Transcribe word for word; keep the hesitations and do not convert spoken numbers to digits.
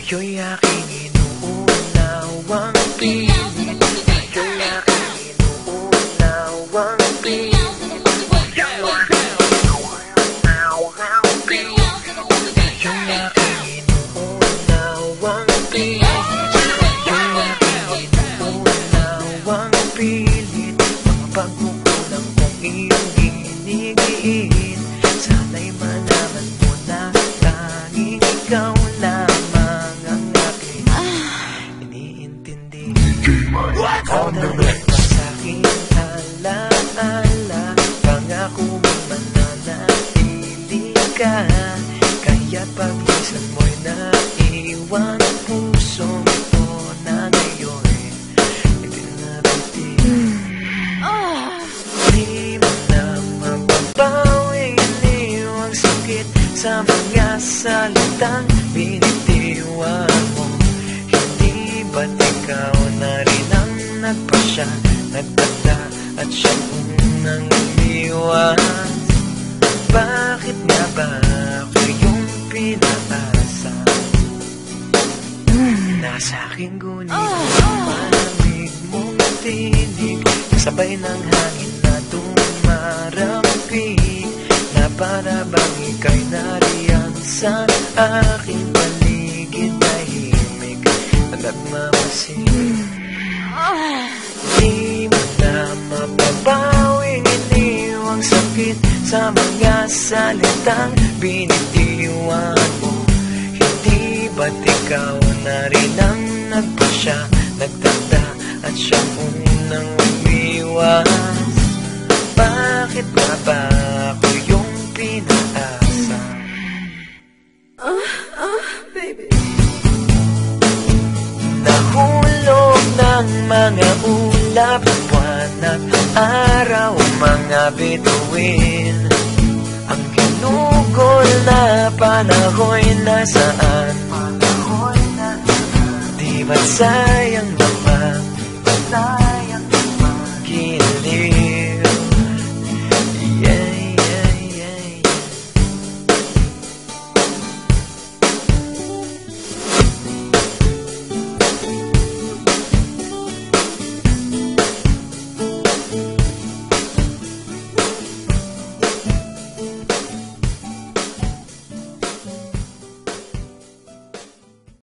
Kayo'y aking inuunawang pilit. Kayo'y aking inuunawang pilit. Pilit, mga pagkukulang kong iyong ginigin. Sana'y malaman mo na tanging ikaw lamang ang aking iniintindi. Ikaw na rin pa sa'king alaala, pangako mo'y mananatili ka. Kaya't pag-isan mo'y naiwan ang pusong ito na ngayon sa mga salitang binitiwan mo. Hindi ba't ikaw na rin ang nagpasya, nagtanda at siyang unang umiwas? Bakit nga ba ako yung pinapasa? Nasa aking gulit ang malamig mong tinig, kasabay ng hangin na dumarampig, na para bang ika'y nariyan sa aking paligid, tahimik na nagmamasid. Di mo na mapapawing iniwang sakit sa mga salitang binitiwan mo. Hindi ba't ikaw na rin ang nagpasya, nagtanda at siyang unang umiwas? Bakit nga ba ako yung pinaasa? Ah, ah, baby. Nahulog ng mga ulap, buwan at araw, mga bituin. Ang ginugol na panahon nasaan? Di ba't sa'yo